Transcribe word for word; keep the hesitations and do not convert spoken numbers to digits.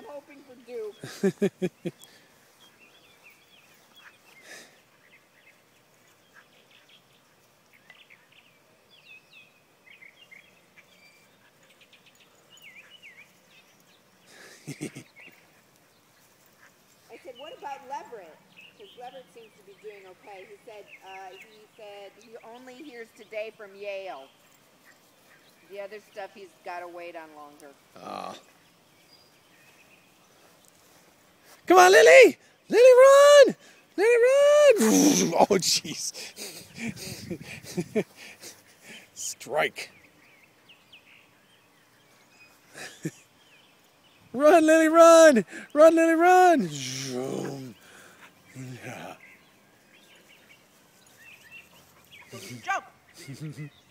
I'm hoping for Duke. I said, what about Leverett? Because Leverett seems to be doing okay. He said, uh, he said he only hears today from Yale. The other stuff he's got to wait on longer. Oh. Come on, Lily! Lily, run! Lily, run! Oh, jeez. Strike. Run, Lily, run! Run, Lily, run! Jump!